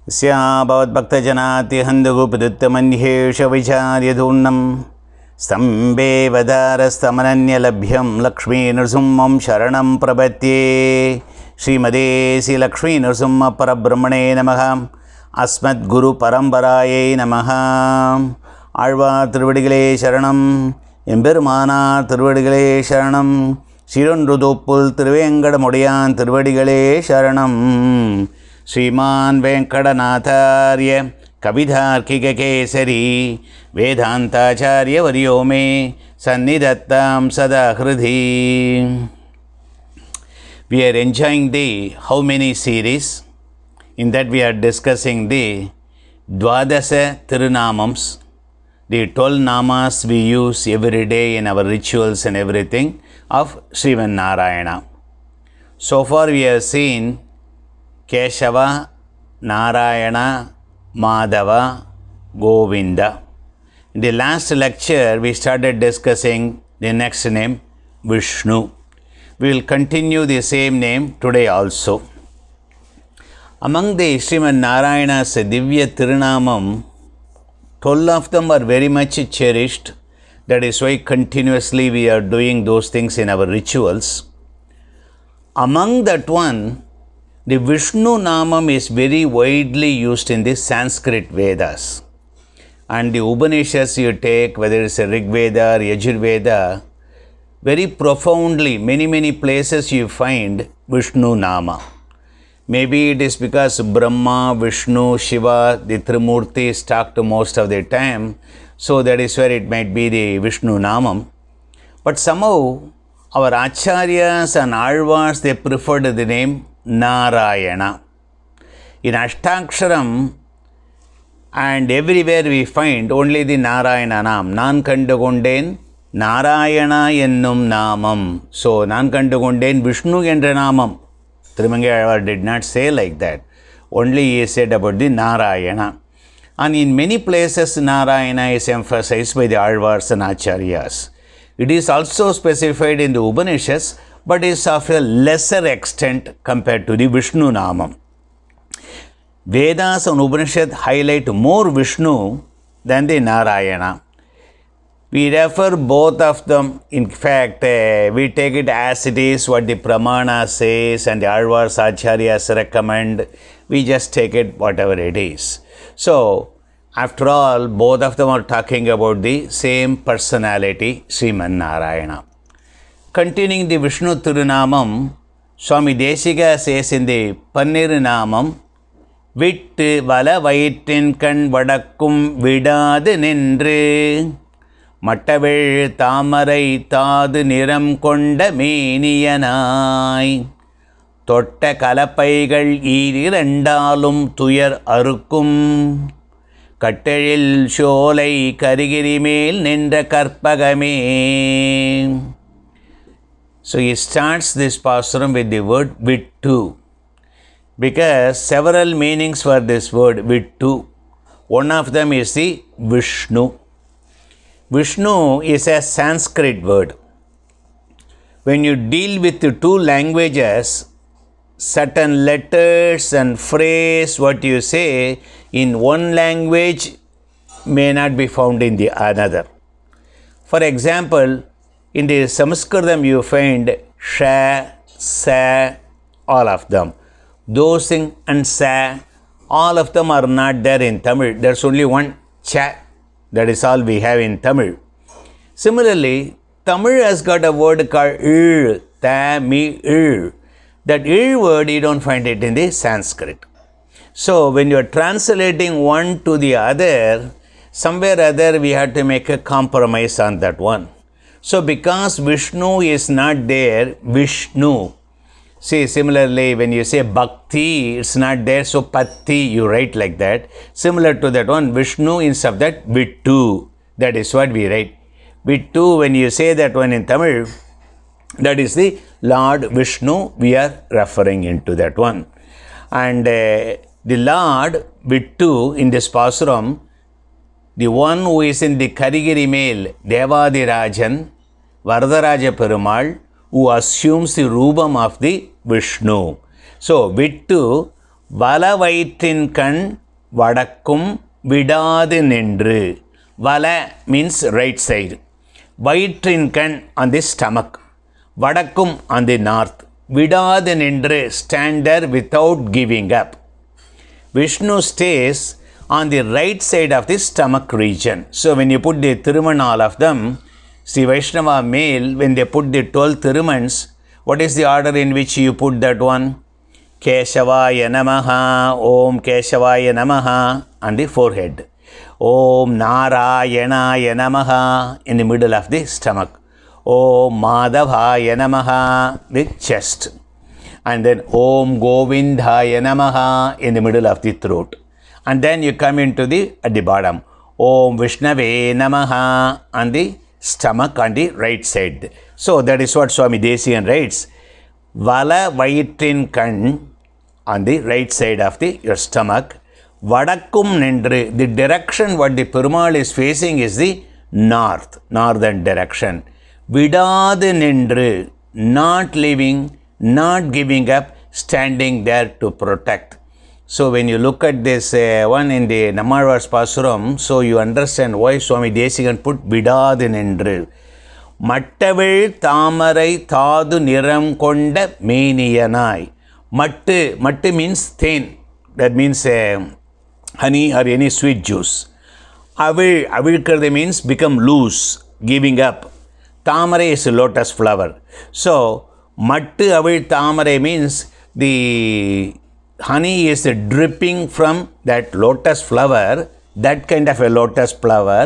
स्याभवद्भक्तजनात्यहन्दगुपदुत्तमन्येषविचार्यधूर्णं स्तम्भे वदारस्तमनन्यलभ्यं लक्ष्मीनृसिंहं शरणं प्रपद्ये. श्रीमते श्रीलक्ष्मीनृसिंहपरब्रह्मणे नमः. अस्मद्गुरुपरम्परायै नमः. ஆழ்வார் திருவடிகளே சரணம். எம்பெருமானார் திருவடிகளே சரணம். சிறொன்றுதோப்புல் திருவேங்கடமுடையான் திருவடிகளே சரணம். ஸ்ரீமான் வெங்கடநாதார்ய கவிதார்க்கிககேசரி வேதாந்தாச்சார்ய வரியோ மே சந்நிதத்தாம் சதா ஹிருதி. We are enjoying the How Many series. In that we are discussing the Dvadasa Tirunamams, the 12 namas we use every day in our rituals and everything of Sriman Narayana. So far we have seen Keshava, Narayana, Madhava, Govinda. In the last lecture we started discussing the next name, Viṣṇu. We will continue the same name today also. Among the Sriman Narayana's Divya Tirunamam, 12 of them are very much cherished. That is why continuously we are doing those things in our rituals. Among that one, the Viṣṇu Namam is very widely used in the Sanskrit Vedas. And the Upanishads you take, whether it's a Rig Veda or Yajurveda, very profoundly, many places you find Viṣṇu Nama. Maybe it is because Brahma, Viṣṇu, Shiva, the Trimurtis talked most of the time, so that is where it might be the Viṣṇu Namam. But somehow our Acharyas and Alvars, they preferred the name Narayana. In Ashtaksharam and everywhere we find only the Narayana Nam. Nan Kandugonden Narayana ennum Namam. So Nan Kandugonden Viṣṇu endra Namam. Thirumangai did not say like that. Only he said about the Narayana. And in many places Narayana is emphasized by the Alvars and Acharyas. It is also specified in the Upanishads, but is of a lesser extent compared to the Viṣṇu Namam. Vedas and Upanishads highlight more Viṣṇu than the Narayana. We refer both of them. In fact, we take it as it is, what the Pramana says and the Alvars Acharyas recommend. We just take it whatever it is. So, after all, both of them are talking about the same personality, Sriman Narayana. Continuing the Viṣṇu Tirunamam, Swami Desika says in the Pannirunamam, Vittu vala vaittin kan vadakkum vidadu nindru மட்டவெள் தாமரை தாது நிறம் கொண்ட மேனியனாய் தொட்ட கலப்பைகள் ஈரிரண்டாலும் துயர் அறுக்கும் கட்டெழில் சோலை கரிகிரி மேல் நின்ற கற்பகமே. So he starts this pasuram with the word Vittu, because several meanings for this word Vittu. One of them is the Viṣṇu. Viṣṇu is a Sanskrit word. When you deal with the two languages, certain letters and phrase what you say in one language may not be found in the another. For example, in the Sanskritam you find sha, sa, all of them. Dosing and sa, all of them are not there in Tamil. There's only one cha. That is all we have in Tamil. Similarly, Tamil has got a word called il, ta-mi-il. That il word you don't find it in the Sanskrit. So when you are translating one to the other, somewhere or other we have to make a compromise on that one. So because Viṣṇu is not there, Viṣṇu. See, similarly, when you say bhakti, it's not there, so patti, you write like that. Similar to that one, Viṣṇu, instead of that, Vittu. That is what we write. Vittu, when you say that one in Tamil, that is the Lord Viṣṇu we are referring into that one. And the Lord Vittu in this pasuram, the one who is in the Karigiri Mel, Devadirajan, Varadaraja Perumal, who assumes the rupam of the Viṣṇu. So, Vittu வல வயிற்றின் கண் வடக்கும் விடாது நின்று. வல means right side. வயிற்றின் கண் on the stomach. வடக்கும் on the north. விடாது நின்று stand there without giving up. Viṣṇu stays on the right side of the stomach region. So when you put the Thiruman, all of them, see Vaishnava male, when they put the 12 Thirumans, what is the order in which you put that one? Keshavaya Namaha, Om Keshavaya Namaha on the forehead. Om Narayanaya Namaha in the middle of the stomach. Om Madhavaya Namaha, the chest. And then Om Govindhaya Namaha in the middle of the throat. And then you come into the at the bottom. Om Vishnave Namaha on the stomach on the right side. So that is what Swami Desikan writes. Vala Vayitrin Kan on the right side of the your stomach. Vadakkum Nindru. The direction what the Perumal is facing is the north, northern direction. Vidadu Nindru, not leaving, not giving up, standing there to protect. So when you look at this one in the Nammalvar's Pasuram, so you understand why Swami Desikan put Vidadu Nindru. Mattavil Tamarai Thadu Niram Konda Meniyanai. Mattu means thin. That means honey or any sweet juice. Avilkarde means become loose, giving up. Tamarai is a lotus flower. So Mattu Avil Tamarai means the honey is dripping from that lotus flower, that kind of a lotus flower.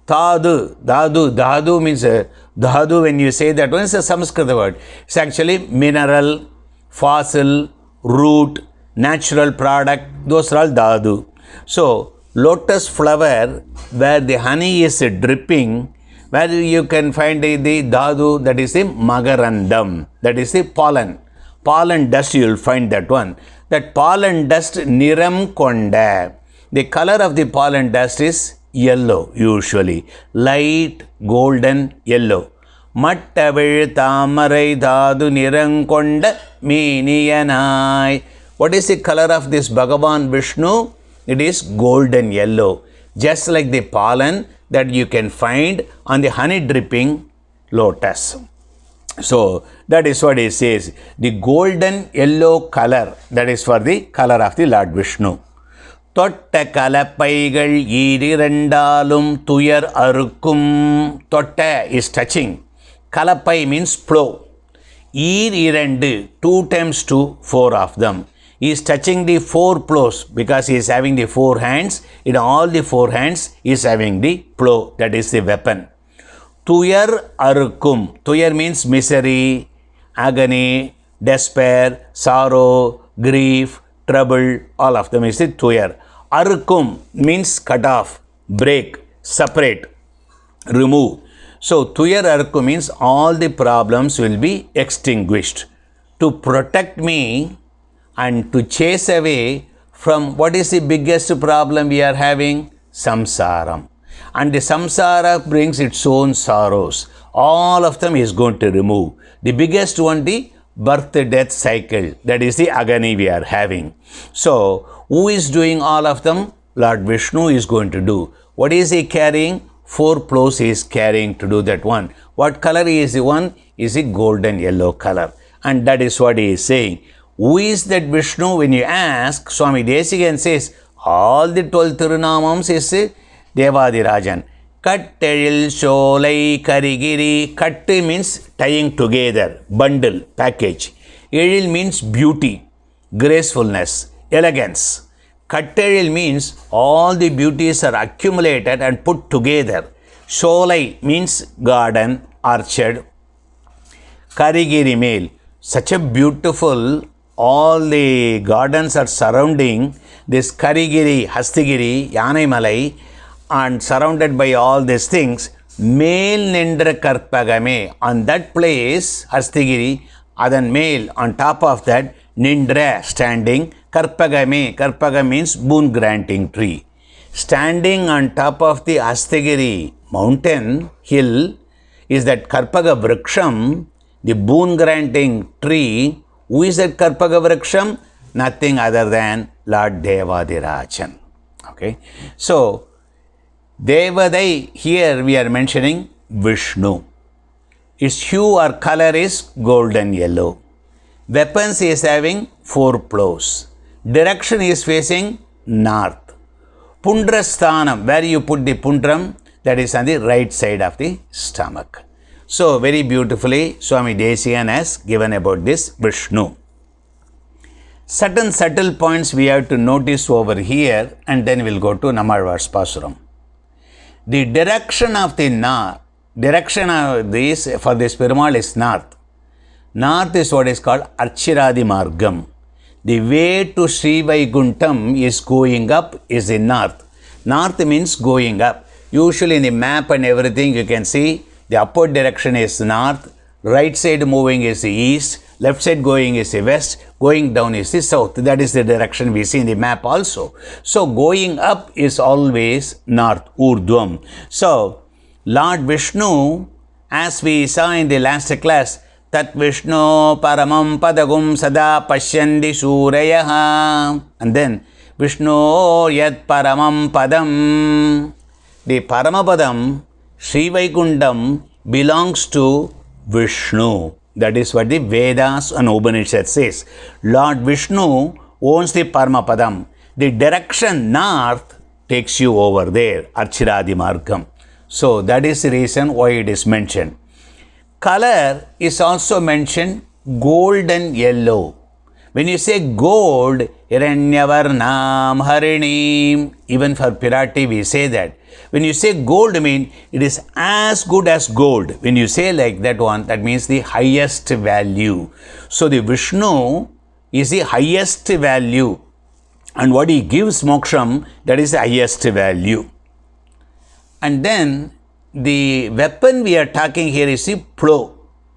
Dhadu means dhadu, when you say that one, is a Sanskrit word. It's actually mineral, fossil, root, natural product, those are all dhadu. So lotus flower where the honey is dripping, where you can find the dhadu, that is the magarandam, that is the pollen. Pollen dust, you will find that one. That pollen dust niram konda. The color of the pollen dust is yellow usually, light golden yellow. Mattavil Tamarai Dhadu Niram Konda Meniyanai. What is the color of this Bhagavan Viṣṇu? It is golden yellow, just like the pollen that you can find on the honey dripping lotus. So that is what he says. The golden yellow color, that is for the color of the Lord Viṣṇu. Totta kalapaigal ஈரிரண்டாலும் tuyar arukkum. Totta is touching. Kalapai means plow. ஈரிரண்டு, 2 times 2, 4 of them. He is touching the 4 plows because he is having the 4 hands. In all the 4 hands, he is having the plow, that is the weapon. Tuyar arukkum. Tuyar means misery, agony, despair, sorrow, grief, trouble, all of them is the tuyar. Arukkum means cut off, break, separate, remove. So tuyar arukkum means all the problems will be extinguished. To protect me and to chase away from what is the biggest problem we are having? Samsaram. And the samsara brings its own sorrows. All of them is going to remove. The biggest one, the birth-death cycle. That is the agony we are having. So, who is doing all of them? Lord Viṣṇu is going to do. What is he carrying? 4 plows he is carrying to do that one. What color is the one? Is a golden yellow color. And that is what he is saying. Who is that Viṣṇu? When you ask, Swami Desikan says, all the 12 Tirunamams is Devadirajan. Kattelil Solai Karigiri. Kattu means tying together, bundle, package. Elil means beauty, gracefulness, elegance. Kattelil means all the beauties are accumulated and put together. Solai means garden, orchard. Karigiri male, such a beautiful, all the gardens are surrounding this Karigiri, Hastigiri, Yanaimalai, and surrounded by all these things. Male Nindra Karpagame, on that place, Hastigiri, Adan male, on top of that, Nindra standing, Karpagame, Karpaga means boon granting tree. Standing on top of the Hastigiri mountain, hill, is that Karpaga Vriksham, the boon granting tree. Who is that Karpaga Vriksham? nothing other than Lord Devadirajan. Okay. So, Devadai, here we are mentioning Viṣṇu. Its hue or color is golden yellow. Weapons is having 4 plows. Direction is facing north. Pundrasthanam, where you put the pundram, that is on the right side of the stomach. So, very beautifully, Swami Desikan has given about this Viṣṇu. Certain subtle points we have to notice over here, and then we'll go to Nammalvar's Pasuram. The direction of the direction of this for this Perumal is north. North is what is called Archiradi Margam. The way to Sri Vaikuntham is going up is in north. North means going up. Usually in the map and everything you can see the upward direction is north, right side moving is the east, left side going is the west, going down is the south. That is the direction we see in the map also. So going up is always north, Urdhvam. So Lord Viṣṇu, as we saw in the last class, Tat Viṣṇu Paramam Padagum Sada Pashyandi Surayaha. And then Viṣṇu Yat Paramam Padam. The Paramapadam, Sri Vaikuntham, belongs to Viṣṇu. That is what the Vedas and Upanishad says. Lord Viṣṇu owns the Paramapadam. The direction north takes you over there, Archiradi Margam. So that is the reason why it is mentioned. Color is also mentioned golden yellow. When you say gold, Hiranyavarnam Harinim, even for Pirati we say that. When you say gold, mean it is as good as gold. When you say like that one, that means the highest value. So the Viṣṇu is the highest value. And what he gives moksham, that is the highest value. And then the weapon we are talking here is the plow.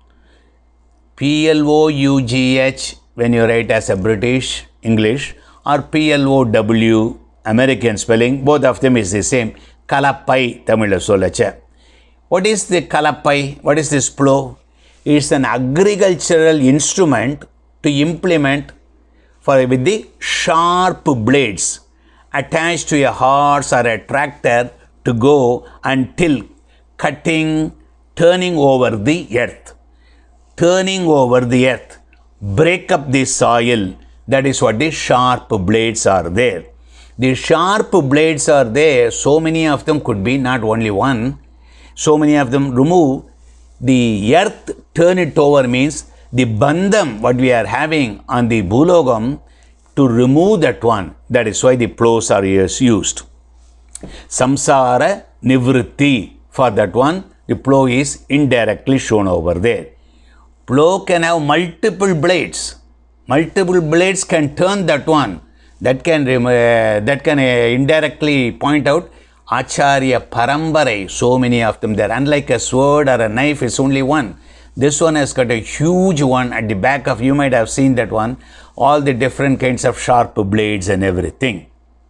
P-L-O-U-G-H when you write as a British English, or P-L-O-W American spelling, both of them is the same. Kalappai Tamil Solacha. What is the Kalappai? What is this plow? It is an agricultural instrument to implement with the sharp blades attached to a horse or a tractor to go until cutting, turning over the earth. Turning over the earth. Break up the soil. That is what the sharp blades are there. The sharp blades are there. So many of them could be, not only one. So many of them remove the earth, turn it over means the bandham what we are having on the Bhulogam, to remove that one. That is why the plows are used. Samsara Nivritti, for that one the plow is indirectly shown over there. Plow can have multiple blades. Multiple blades can turn that one. That can indirectly point out Acharya Parambarai. So many of them there. Unlike a sword or a knife, it's only one. This one has got a huge one at the back of, you might have seen that one. All the different kinds of sharp blades and everything.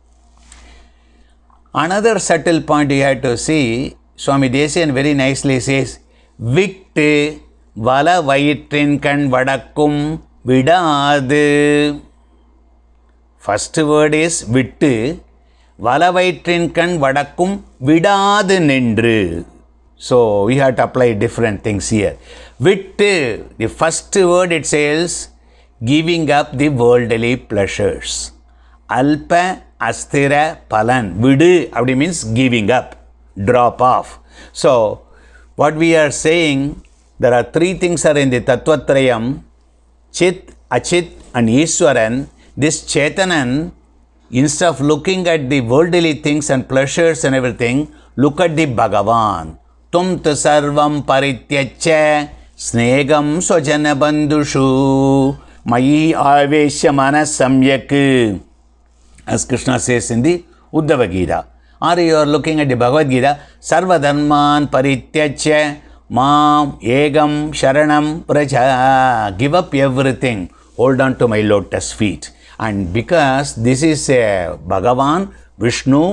Another subtle point you have to see, Swami Desikan very nicely says, Vittu Vala Vaitrin Kan Vadakkum Vidadu. First word is Vittu Vala Vaitrin Kan Vadakkum Vidadu Nindru. So we have to apply different things here. Vittu, the first word it says, giving up the worldly pleasures. Alpa Asthira Palan. Vidu abdi means giving up, drop off. So what we are saying, there are three things are in the Tattvatrayam, Chit, Achit and Ishwaran. This Chetanan, instead of looking at the worldly things and pleasures and everything, look at the Bhagavan. Tum tu sarvam parityacha snegam swajana bandushu mayi avesya manas samyak. As Krishna says in the Uddhava Gita. Or you are looking at the Bhagavad Gita, Sarva Dharman Parityacha Mam Egam Sharanam Praja. Give up everything. Hold on to my lotus feet. And because this is a Bhagavan, Viṣṇu,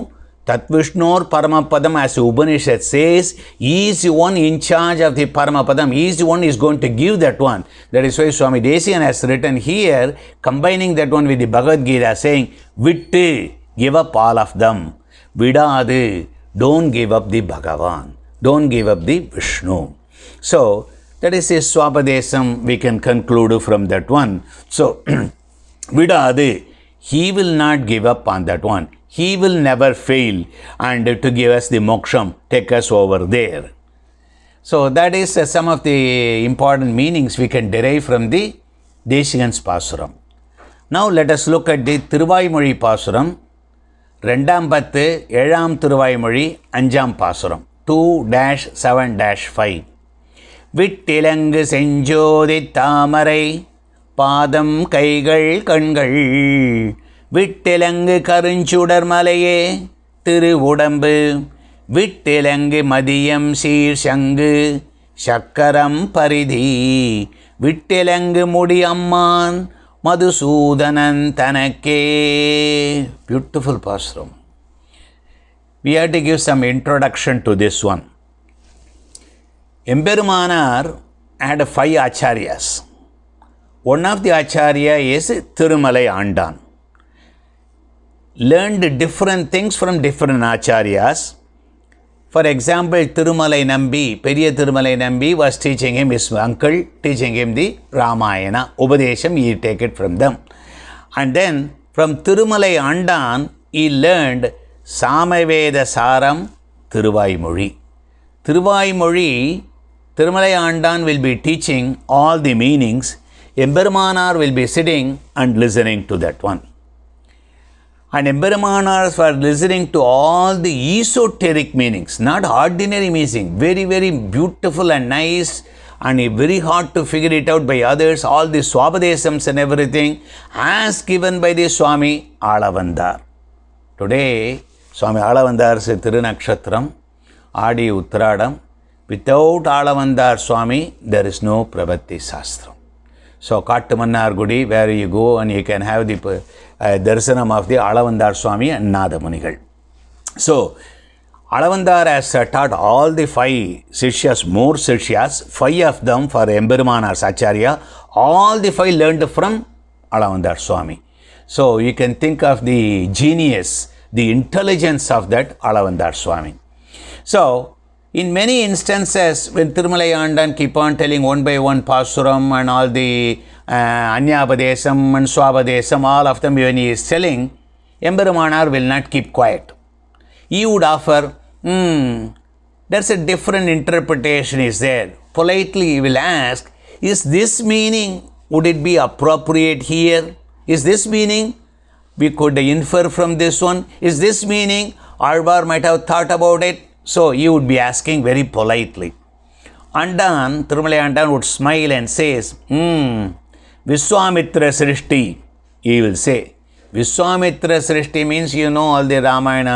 Tat Vishnor Paramapadam, as Upanishad says, he is the one in charge of the Paramapadam. He is the one who is going to give that one. That is why Swami Desikan has written here, combining that one with the Bhagavad Gita, saying, Vittu, give up all of them. Vidadu, don't give up the Bhagavan. Don't give up the Viṣṇu. So, that is a Swapadesam we can conclude from that one. So, Vidadu, he will not give up on that one. He will never fail and to give us the moksham, take us over there. So that is some of the important meanings we can derive from the Desikan's Pasuram. Now let us look at the Thiruvaimozhi Pasuram. Rendam Pathu, Ezham Thiruvaimozhi, Anjam Pasuram. 2-7-5. Vittilangu Senjodi Tamarai, Padam Kaigal Kangal, விட்டிலங்கு கருஞ்சுடர் மலையே திரு உடம்பு விட்டிலங்கு மதியம் சீர் சங்கு சக்கரம் பரிதி விட்டிலங்கு முடி அம்மான் மதுசூதனன் தனக்கே. Beautiful pasuram. We have to give some introduction to this one. Emberumanar had 5 acharyas. One of the acharya is Thirumalai Andan. Learned different things from different acharyas. For example, Thirumalai Nambi, Periya Thirumalai Nambi was teaching him, his uncle, teaching him the Ramayana. Upadesham, he take it from them. And then from Thirumalai Andan, he learned Samaveda Saram Thiruvaimozhi. Thiruvaimozhi, Thirumalai Andan will be teaching all the meanings. Emberumanar will be sitting and listening to that one. And Emberumanars were listening to all the esoteric meanings, not ordinary meaning, very, very beautiful and nice and very hard to figure it out by others, all the Swapadesams and everything as given by the Swami Alavandar. Today, Swami Alavandar's Thirunakshatram, Adi Uttaradam, without Alavandar Swami, there is no Prabhati Sastram. So, Kattamannar Gudi, where you go and you can have the Darsanam of the Alavandar Swami and Nadamunigal. So, Alavandar has taught all the 5 Sishyas, more Sishyas, 5 of them for Emberumanar's Acharya. All the 5 learned from Alavandar Swami. So, you can think of the genius, the intelligence of that Alavandar Swami. So, in many instances, when Thirumalai Andan keep on telling one by one Pasuram and all the Anyapadesam and Swapadesam, all of them when he is telling, Emberumanar will not keep quiet. He would offer, there's a different interpretation is there. Politely he will ask, is this meaning, would it be appropriate here? Is this meaning, we could infer from this one? Is this meaning, Alvar might have thought about it? So, he would be asking very politely. Andan, Thirumalai Andan would smile and says, Vishwamitra Srishti, he will say. Vishwamitra Srishti means, you know, all the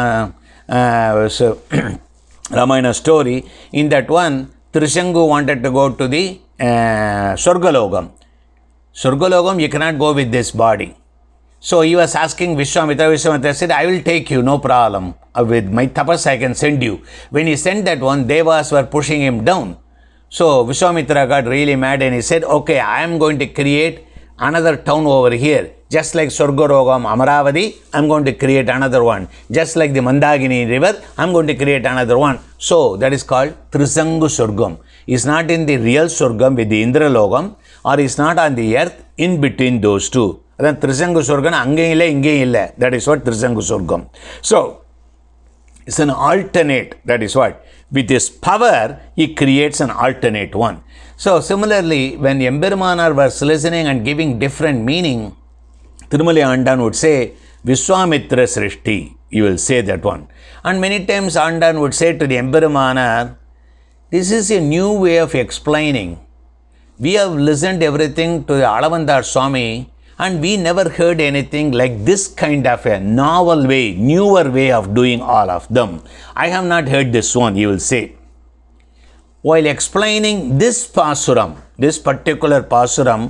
Ramayana story. In that one, Trishangu wanted to go to the Swargalogam. Swargalogam, you cannot go with this body. So, he was asking Vishwamitra. Vishwamitra said, I will take you, no problem. With my tapas, I can send you. When he sent that one, Devas were pushing him down. So, Vishwamitra got really mad and he said, okay, I am going to create another town over here. Just like Swargalogam, Amaravati, I am going to create another one. Just like the Mandagini river, I am going to create another one. So, that is called Trisangu Swargam. He is not in the real Swargam with the Indralogam, or he is not on the earth in between those two. Then Trisangu Swargam, angayilla, ingayilla. That is what Trisangu Swargam. So, it's an alternate, that is what. With his power, he creates an alternate one. So, similarly, when Emberumanar was listening and giving different meaning, Thirumalai Andan would say, Vishwamitra Srishti, you will say that one. And many times Andan would say to the Emberumanar, this is a new way of explaining. We have listened everything to the Alavandar Swami, and we never heard anything like this kind of a novel way, newer way of doing all of them. I have not heard this one, you will say. While explaining this Pasuram, this particular Pasuram,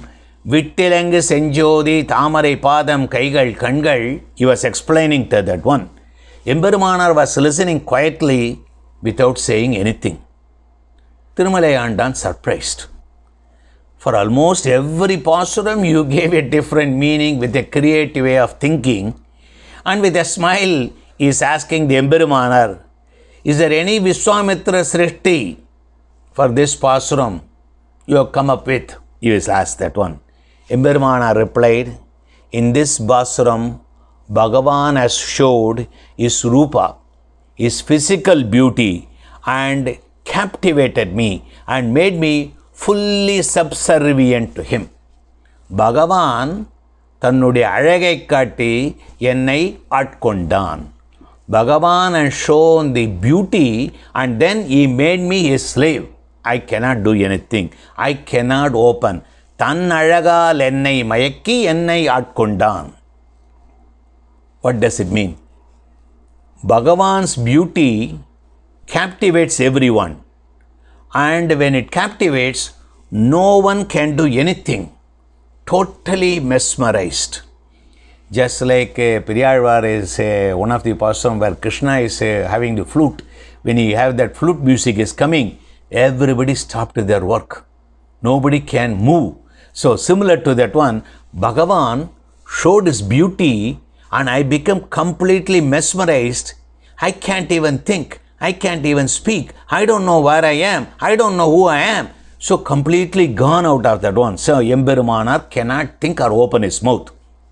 Vittilangu Senjodi Tamarai Padam Kaigal Kangal, he was explaining to that one. Embperumanar was listening quietly without saying anything. Thirumalai Andan surprised. For almost every pasuram, you gave a different meaning with a creative way of thinking. And with a smile, he is asking the Embperumanar, is there any Vishwamitra Srishti for this pasuram you have come up with? He was asked that one. Embperumanar replied, in this pasuram, Bhagavan has showed his rupa, his physical beauty, and captivated me and made me fully subservient to him. Bhagavan தன்னுடைய அழகை காட்டி என்னை ஆட்கொண்டான். Bhagavan has shown the beauty and then he made me a slave. I cannot do anything. I cannot open. தன் அழகால் என்னை மயக்கி என்னை ஆட்கொண்டான். What does it mean? Bhagavan's beauty captivates everyone. And when it captivates, no one can do anything. Totally mesmerized. Just like Periyalvar is one of the pasuram where Krishna is having the flute. When you have that flute music is coming, everybody stopped their work. Nobody can move. So similar to that one, Bhagavan showed his beauty and I become completely mesmerized. I can't even think. I can't even speak. I don't know where I am. I don't know who I am. So completely gone out of that one. So Embperumanar cannot think or open his mouth.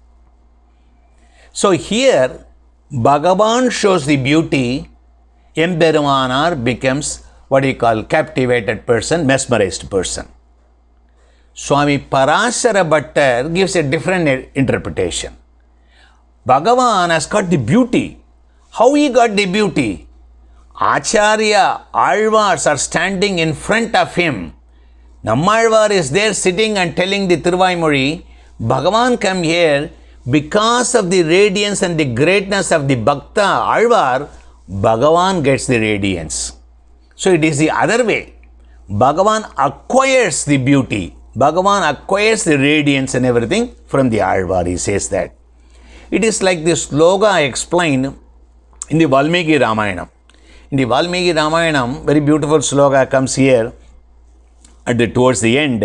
So here Bhagavan shows the beauty. Embperumanar becomes what we call captivated person, mesmerized person. Swami Parashara Bhattar gives a different interpretation. Bhagavan has got the beauty. How he got the beauty? Acharya, Alvars are standing in front of him. Nammalvar is there sitting and telling the Thiruvaimozhi, Bhagavan come here because of the radiance and the greatness of the Bhakta Alvar, Bhagavan gets the radiance. So it is the other way. Bhagavan acquires the beauty. Bhagavan acquires the radiance and everything from the Alvar, he says that. It is like the sloka I explained in the Valmiki Ramayanam. In the Valmiki Ramayanam, very beautiful sloka comes here towards the end.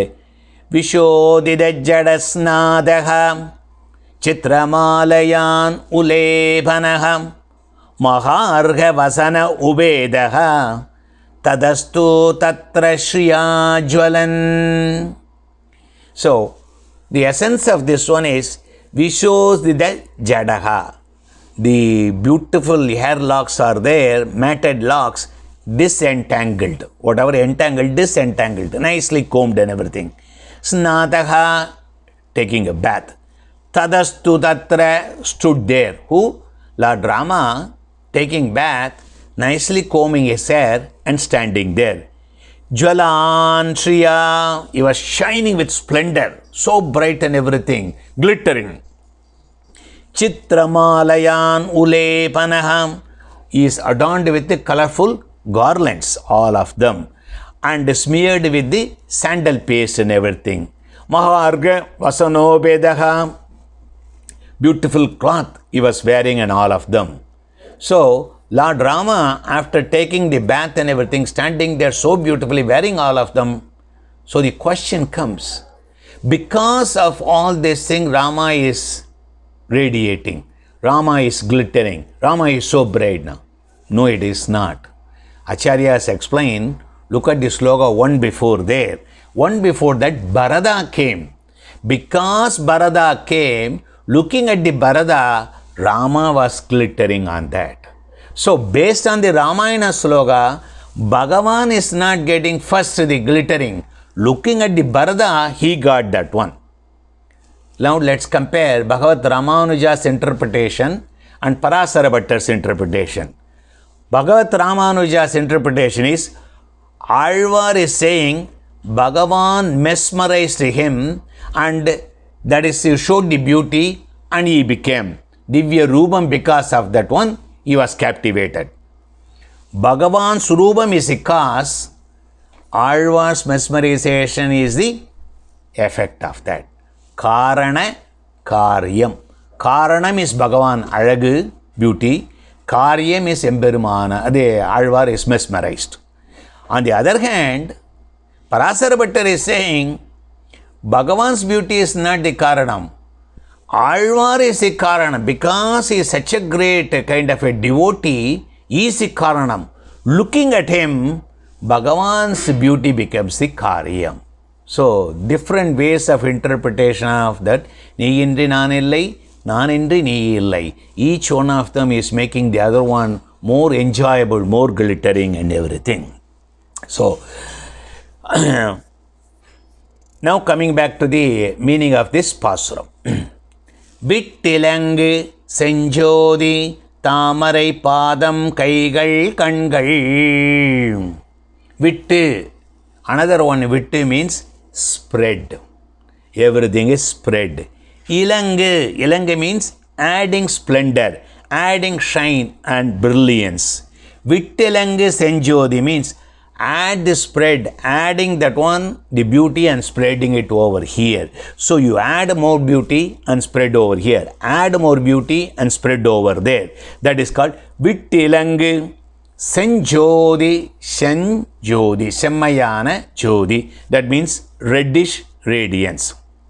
Vishodidajjadasnadaha chitramalayan ulebhanaham maharga vasana ubedaha tadastu tatra shriya jwalan. So, the essence of this one is Vishodidajjadaha. The beautiful hair locks are there, matted locks, disentangled. Whatever entangled, disentangled, nicely combed and everything. Snadaha, taking a bath. Tadastu tatra, stood there. Who? Lord Rama, taking bath, nicely combing his hair and standing there. Jwalan Shriya, he was shining with splendor, so bright and everything, glittering. Chitramalayan ulepanaham, he is adorned with the colorful garlands, all of them, and smeared with the sandal paste and everything. Maharga vasanobedaha, beautiful cloth he was wearing and all of them. So, Lord Rama, after taking the bath and everything, standing there so beautifully, wearing all of them. So the question comes, because of all this thing, Rama is radiating, Rama is glittering, Rama is so bright now. No, it is not. Acharyas explain, look at the sloka one before there. One before that, Bharata came. Because Bharata came, looking at the Bharata, Rama was glittering on that. So, based on the Ramayana sloka, Bhagavan is not getting first the glittering. Looking at the Bharata, he got that one. Now, let's compare Bhagavat Ramanuja's interpretation and Parasara Bhattar's interpretation. Bhagavat Ramanuja's interpretation is, Alvar is saying, Bhagavan mesmerized him and that is, he showed the beauty and he became Divya Rupam. Because of that one, he was captivated. Bhagavan's Rupam is the cause, Alvar's mesmerization is the effect of that. Karana Karyam. Karanam is Bhagavan Alagu, beauty. Karyam is Emberumana. The Alvar is mesmerized. On the other hand, Parasara Bhattar is saying, Bhagavan's beauty is not the Karanam. Alvar is the Karanam. Because he is such a great kind of a devotee, he is the Karanam. Looking at him, Bhagavan's beauty becomes the Karyam. So, different ways of interpretation of that. Nee indri naan illai, naan indri nee illai. Each one of them is making the other one more enjoyable, more glittering and everything. So, now coming back to the meaning of this pasuram. Vittilangu senjodi tamarai padam kaigal kangal. Vittu. Another one, vittu means spread. Everything is spread. Ilangu. Ilangu means adding splendor, adding shine and brilliance. Vittilangu senjodi means add the spread, adding that one, the beauty and spreading it over here. So you add more beauty and spread over here. Add more beauty and spread over there. That is called Vittilangu Senjodi. Senjodi. Semmayana Jodi. That means reddish radiance.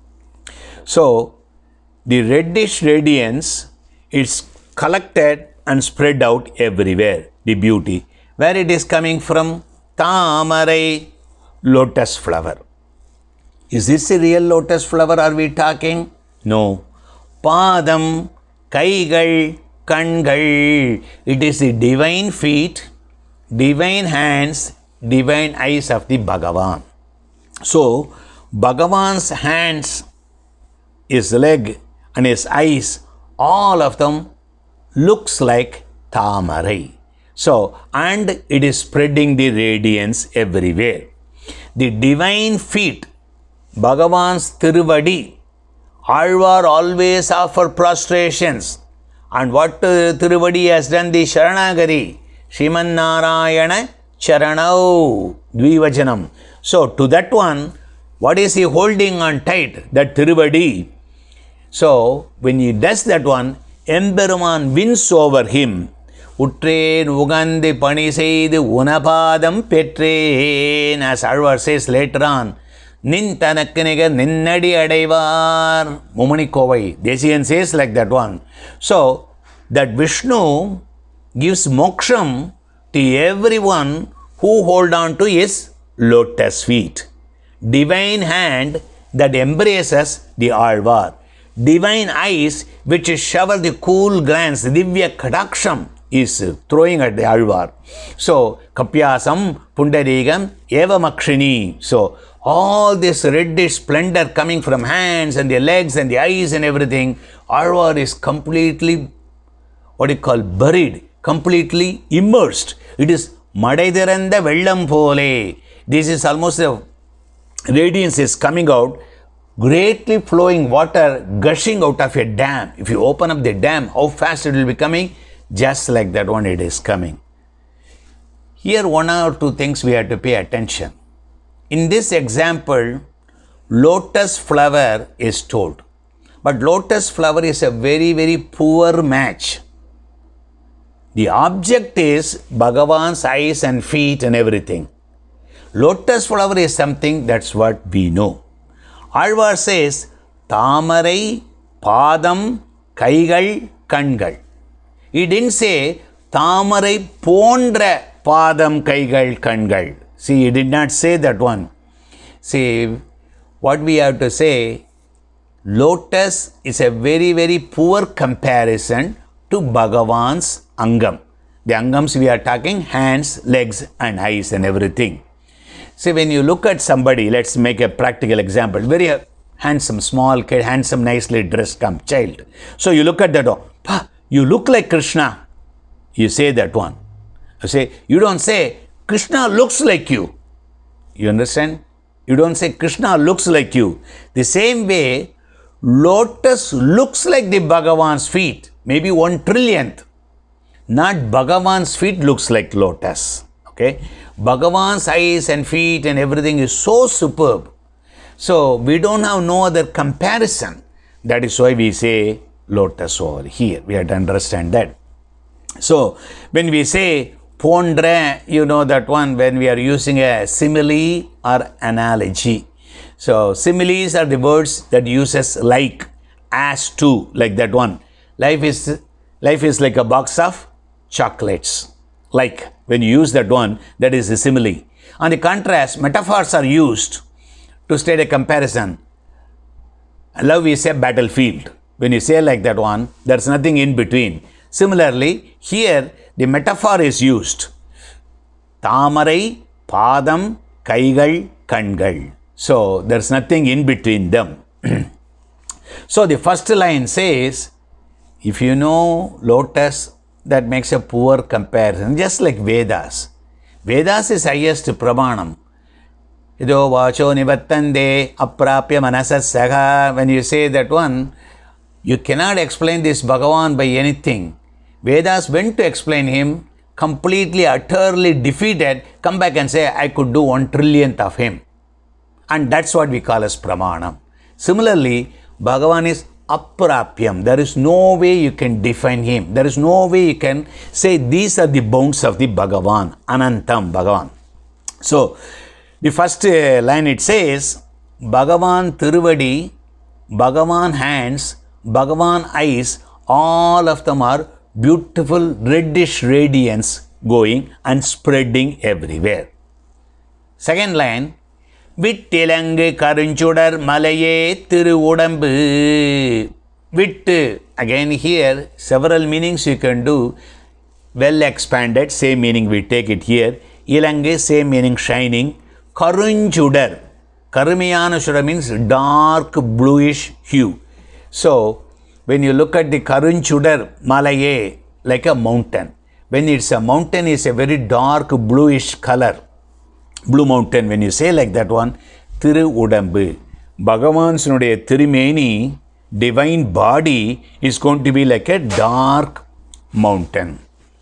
So the reddish radiance is collected and spread out everywhere. The beauty. Where it is coming from? Tamarai, lotus flower. Is this a real lotus flower are we talking? No. Padam, kaigal, kangal. It is the divine feet, divine hands, divine eyes of the Bhagavan. So, Bhagavan's hands, his leg and his eyes, all of them looks like Tamarai. So, and it is spreading the radiance everywhere. The divine feet, Bhagavan's Tiruvadi, Alvar always offer prostrations. And what Tiruvadi has done? The Sharanagari, Sriman Narayana Charanau, Dvivajanam. So, to that one, what is he holding on tight? That Tiruvadi. So, when he does that one, Emberuman wins over him. Utreen Ugandi Paniseid Unapadam Petreen, as Alvar says later on, Nintanakaniga Ninnadi Adaivar Mumanikovai. Desian says like that one. So that Viṣṇu gives moksham to everyone who hold on to his lotus feet. Divine hand that embraces the Alvar. Divine eyes which shower the cool glance, Divya Kadaksham, is throwing at the Alvar. So, Kapyasam, Pundarigam, Eva Makshini. So, all this reddish splendor coming from hands and the legs and the eyes and everything, Alvar is completely, buried, completely immersed. It is Madaidiranda Vellam Pole. This is almost the radiance is coming out, greatly flowing water gushing out of a dam. If you open up the dam, how fast it will be coming? Just like that one it is coming. Here one or two things we have to pay attention. In this example, lotus flower is told. But lotus flower is a very, very poor match. The object is Bhagavan's eyes and feet and everything. Lotus flower is something, that's what we know. Alvar says, Tamarai, Padam, Kaigal, Kangal. He didn't say Tamarai Pondra Padam Kaigal Kangal. See, he did not say that one. See, what we have to say, lotus is a very, very poor comparison to Bhagavan's Angam. The Angams we are talking, hands, legs and eyes and everything. See, when you look at somebody, let's make a practical example. Very handsome, small kid, handsome, nicely dressed child. So you look at that, oh, you look like Krishna. You say that one. You don't say, Krishna looks like you. You understand? You don't say, Krishna looks like you. The same way, lotus looks like the Bhagavan's feet. Maybe 1/1,000,000th. Not Bhagavan's feet looks like lotus. Okay? Bhagavan's eyes and feet and everything is so superb. So, we don't have no other comparison. That is why we say lotus over here. We have to understand that. So, when we say pondre, you know that one when we are using a simile or analogy. So, similes are the words that uses like, as to, like that one. Life is like a box of chocolates. Like, when you use that one, that is a simile. On the contrast, metaphors are used to state a comparison. Love is a battlefield. When you say like that one, there's nothing in between. Similarly, here the metaphor is used. Tamarai, padam, kaigal, kangal. So, there's nothing in between them. So, the first line says, if you know lotus, that makes a poor comparison, just like Vedas. Vedas is highest pramanam. Ido vacho nivattande aprapya manasassaha. When you say that one, you cannot explain this Bhagavan by anything. Vedas went to explain him, completely, utterly defeated, come back and say, I could do 1/1,000,000th of him. And that's what we call as pramanam. Similarly, Bhagavan is aprapyam. There is no way you can define him. There is no way you can say these are the bounds of the Bhagavan. Anantam Bhagavan. So, the first line it says, Bhagavan Tiruvadi, Bhagavan hands, Bhagavan eyes, all of them are beautiful reddish radiance going and spreading everywhere. Second line, Vittilangu Karunchudar Malaye Tiruvudambu. Vittu. Again here, several meanings you can do. Well expanded, same meaning we take it here. Ilangu, same meaning shining. Karunchudar. Karumiyana Shura means dark bluish hue. So, when you look at the Karunchudar Malaye, like a mountain. When it's a mountain, it's a very dark bluish color. Blue mountain, when you say like that one, Tiruvudambu. Bhagavan's Tirumeni, divine body, is going to be like a dark mountain.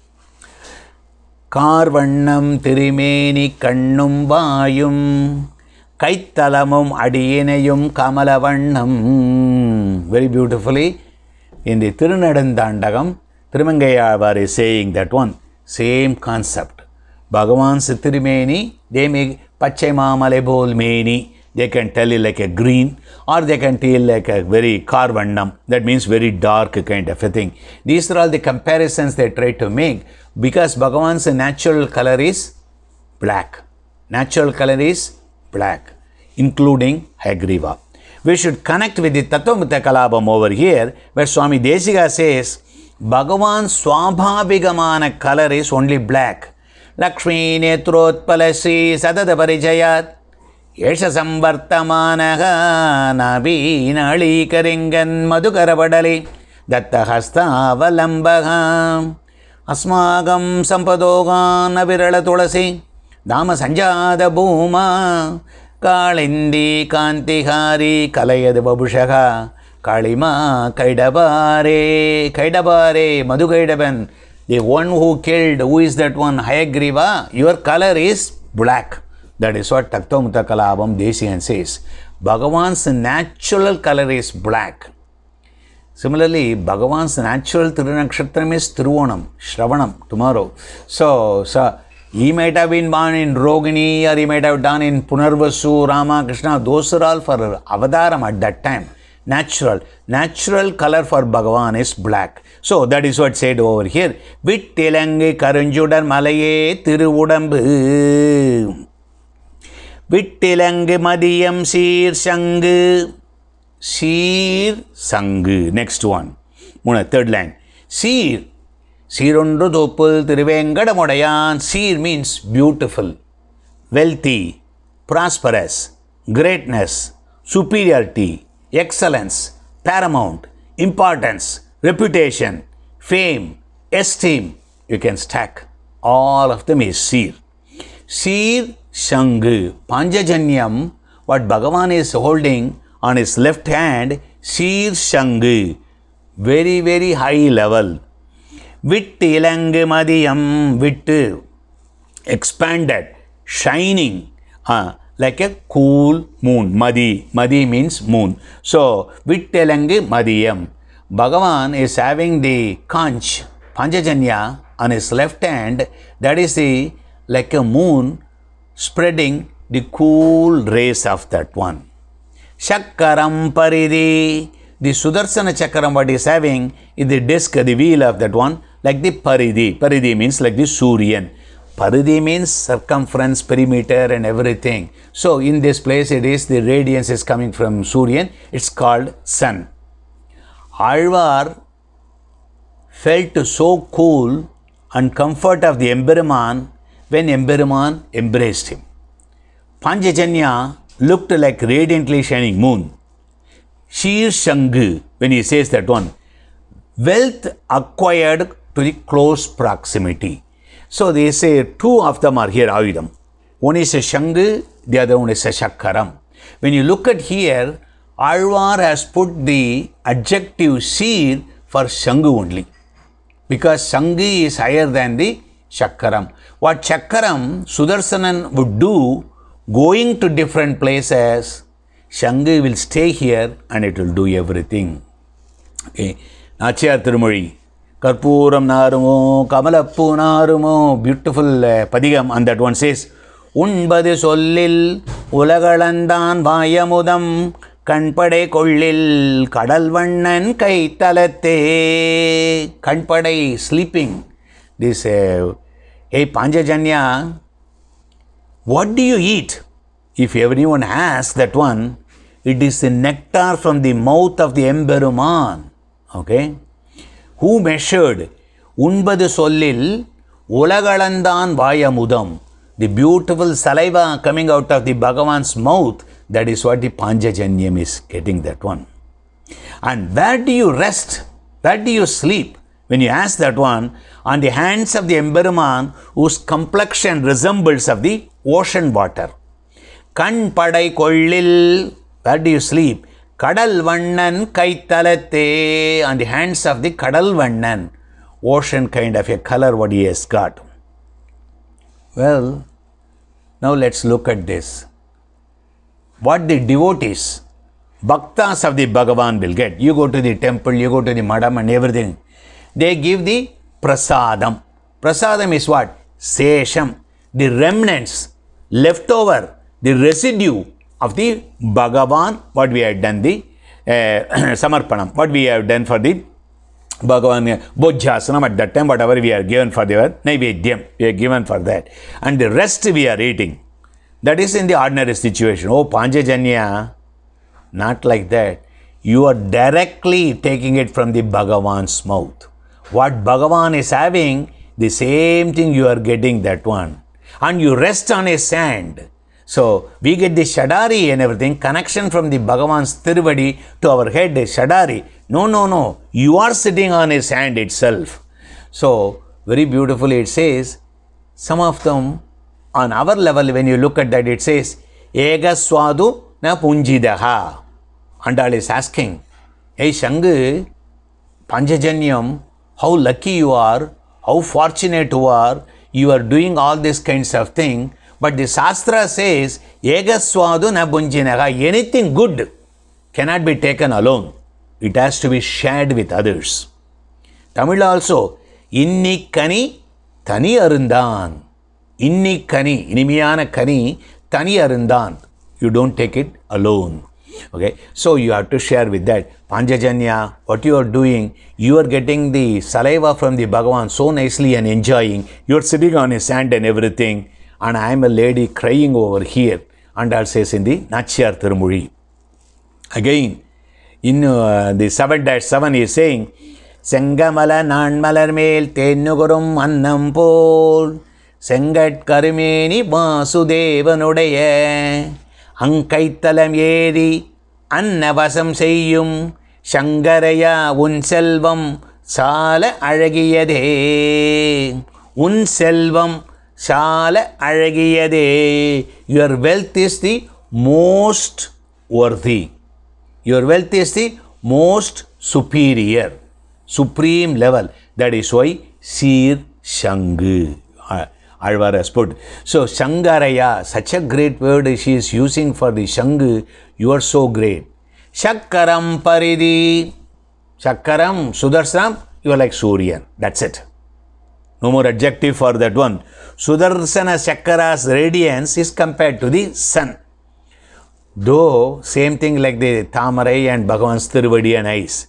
Karvannam Tirumeni Kannum Vayum Kaitalamum Adiyenayum Kamalavannam. Very beautifully, in the Tirunadandandagam, Tirumangayyavar is saying that one. Same concept. Bhagavan's Tirumeni, they make Pachaimamalebol Meni. They can tell you like a green, or they can tell like a very Karvannam. That means very dark kind of a thing. These are all the comparisons they try to make, because Bhagavan's natural color is black. Natural color is black, including Hagriva. We should connect with the Tattvamurta Kalabam over here, where Swami Desika says, Bhagavan's Swabhavigamana color is only black. Lakshmi Netrotpalasi Sadada Parijayat Yesha Samvartamanaha Nabinali Karingan Madhukarabadali Datta Hasta Avalambaha Asmagam Sampadogan Avirala Tulasi Dama Sanjada Bhuma Kalindi Kantihari Kalayad Babushaha Kalima Kaidabare Madhukaidaban. The one who killed, who is that one? Hayagriva, your color is black. That is what Tattvamurta Kalabam Desikan says. Bhagavan's natural color is black. Similarly, Bhagavan's natural Tirunakshatram is Tiruvonam, Shravanam, tomorrow. So he might have been born in Rogini, or he might have done in Punarvasu, Rama, Krishna. Those are all for Avadaram at that time. Natural color for Bhagavan is black. So, that is what said over here. Vittilangu Karunchudar Malaye Tiruvudambu. Vittilangu Madiyam Seer Sangu. Seer Sangu. Next one. Third line. Seer. Seerondru Thopul Thiruvenkadamudayan. Seer means beautiful, wealthy, prosperous, greatness, superiority, excellence, paramount, importance, reputation, fame, esteem. You can stack. All of them is Seer. Seer Shangu. Panjajanyam, what Bhagavan is holding on his left hand, Seer Shangu. Very, very high level. Vittilangu Madiyam. Vittu. Expanded, shining. Like a cool moon. Madi means moon. So, Vittilangu Madiyam. Bhagavan is having the conch, Panchajanya on his left hand, that is the like a moon spreading the cool rays of that one. Chakkaram Paridhi, the Sudarsana Chakram what is having is the disc, the wheel of that one, like the Paridhi. Paridhi means like the Suryan. Paridhi means circumference, perimeter and everything. So in this place it is the radiance is coming from Suryan. It's called sun. Alvar felt so cool and comfort of the Emberuman when Emberuman embraced him. Panchajanya looked like radiantly shining moon. Shir Shangu, when he says that one, wealth acquired to the close proximity. So they say two of them are here, Ayudam. One is a Shangu, the other one is a Chakkaram. When you look at here, Alvar has put the adjective Shir for Shangu only. Because Shangu is higher than the Chakkaram. What Chakkaram, Sudarsanan would do, going to different places, Shangu will stay here and it will do everything. Okay. Nachiyar Tirumozhi. Karpuram Narumo, Kamalappu Narumo. Beautiful Padigam. And that one says, Unbadu Sollil, Ulagalandan Vayamudam, Kanpade Kollil, Kadalvannan Kaitalatte. Kanpade, sleeping. This, hey Panchajanya, what do you eat? If everyone asks that one, it is the nectar from the mouth of the Emberuman. Okay? Who measured? Unbadu Sollil, Ulagalandan Vayamudam. The beautiful saliva coming out of the Bhagavan's mouth, that is what the Panchajanyam is getting, that one. And where do you rest? Where do you sleep? When you ask that one, on the hands of the Emberuman, whose complexion resembles of the ocean water. Kan padai kollil, where do you sleep? Kadal vannan kaitalatte, on the hands of the Kadal vannan, ocean kind of a color what he has got. Well, now let's look at this. What the devotees, bhaktas of the Bhagavan will get. You go to the temple, you go to the madam and everything. They give the prasadam. Prasadam is what? Sesham. The remnants, leftover, the residue of the Bhagavan, what we have done, the Samarpanam, what we have done for the Bhagavan, Bhojjasanam at that time, whatever we are given for the Naivedyam, we are given for that. And the rest we are eating. That is in the ordinary situation. Oh, Panchajanya, not like that. You are directly taking it from the Bhagavan's mouth. What Bhagavan is having, the same thing you are getting, that one. And you rest on a sand. So, we get the Shadari and everything, connection from the Bhagavan's Tiruvadi to our head, Shadari. No. You are sitting on his hand itself. So, very beautifully it says, some of them, on our level, when you look at that, it says, Ega Swadu na Punjidaha. Andal is asking, hey Shangu, Panchajanyam, how lucky you are, how fortunate you are doing all these kinds of things. But the Shastra says, Ega Swadu na Punjinaha, anything good cannot be taken alone. It has to be shared with others. Tamil also, Inni Kani Tani Arundan. Inni Kani, Inimiyana Kani, Tani Arundan. You don't take it alone. Okay, so you have to share with that. Panchajanya, what you are doing, you are getting the saliva from the Bhagavan so nicely and enjoying. You are sitting on his hand and everything. And I am a lady crying over here. And I'll say in the Nachiyar Tirumozhi. Again, in the 7-7 he is saying, Sengamala Nanmalar Mel Tenugurum Annam Pol Sengat Karmeni Vasudevanudaye Ankaitalam Yedi Annavasam Seyum Shangaraya Unselvam Sala Aragiyade Unselvam Sala Aragiyade. Your wealth is the most worthy. Your wealth is the most superior, supreme level. That is why Sir Shangu, Alvar has put. So, Shangaraya, such a great word she is using for the Shangu. You are so great. Chakkaram Paridhi. Chakkaram, Sudarsanam, you are like Suryan. That's it. No more adjective for that one. Sudarsana Chakra's radiance is compared to the sun. Though, same thing like the Tamarai and Bhagavan's Tiruvadi and eyes.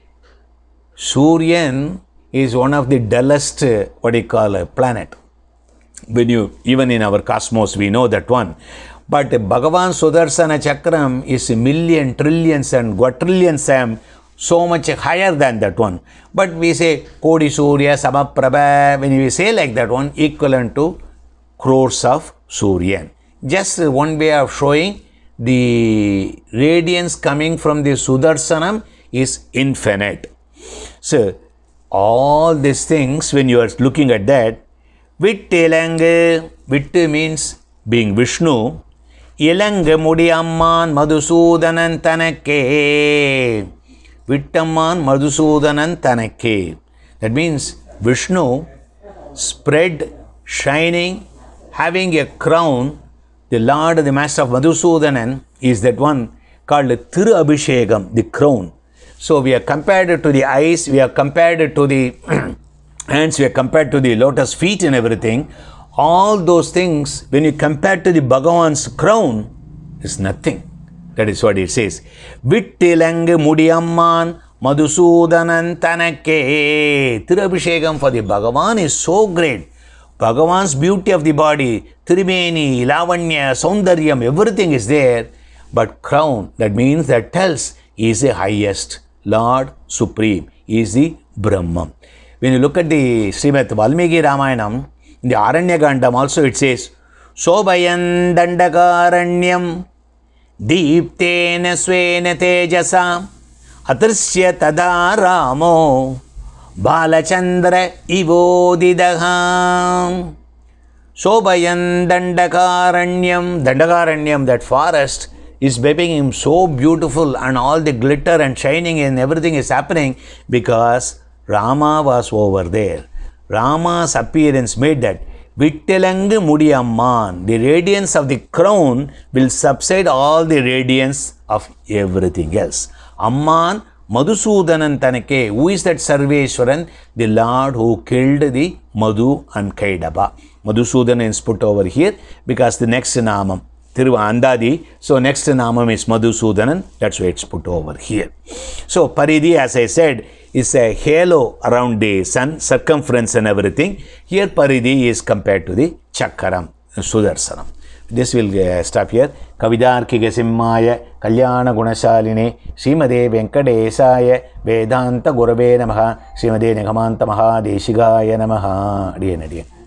Suryan is one of the dullest, planet. When you, even in our cosmos, we know that one. But Bhagavan Sudarsana Chakram is a million, trillions and quadrillions times so much higher than that one. But we say Kodi Surya Samaprabha, when we say like that one, equivalent to crores of Suryan. Just one way of showing the radiance coming from the Sudarsanam is infinite. So, all these things, when you are looking at that, Vittilanga, Vittu means being Viṣṇu, Ilanga Mudiyamman Madhusudanan Tanakke. Vittamman Madhusudanan Tanakke. That means Viṣṇu spread, shining, having a crown. The Lord, the Master of Madhusudanan, is that one called Thiru Abhishekam, the crown. So we are compared to the eyes, we are compared to the hands, we are compared to the lotus feet and everything. All those things, when you compare to the Bhagavan's crown, is nothing. That is what it says. Vittilanga Mudiyamman Madhusudanan Tanakke. Tirabhishekam for the Bhagavan is so great. Bhagavan's beauty of the body, Trimeni, Lavanya, Saundaryam, everything is there. But crown, that means that tells he is the highest, Lord Supreme, he is the Brahman. When you look at the Srimad Valmiki Ramayanam, in the Aranyakandam also it says, Sobayan Dandakaranyam Deeptena Svena Tejasa Atrisya Tada Ramo Balachandra Ivodidaham. Sobayan Dandakaranyam. Dandakaranyam, that forest, is making him so beautiful, and all the glitter and shining and everything is happening because Rama was over there. Rama's appearance made that. Vittilangu Mudiyamman, the radiance of the crown will subside all the radiance of everything else. Amman Madhusudanan Tanakke, who is that Sarveshwaran? The Lord who killed the Madhu and Kaidaba. Madhusudanan is put over here because the next Namam, Andadi, so next Namam is Madhusudanan, that's why it's put over here. So Paridhi, as I said, is a halo around the sun, circumference and everything. Here Paridhi is compared to the Chakaram, Sudarsanam. This will stop here. Kavidarkika Simmaya Kalyana Gunashaline Srimade Venkadesaya Vedanta Gurave Namaha Srimade Nigamanta Maha Deshigaya Namaha.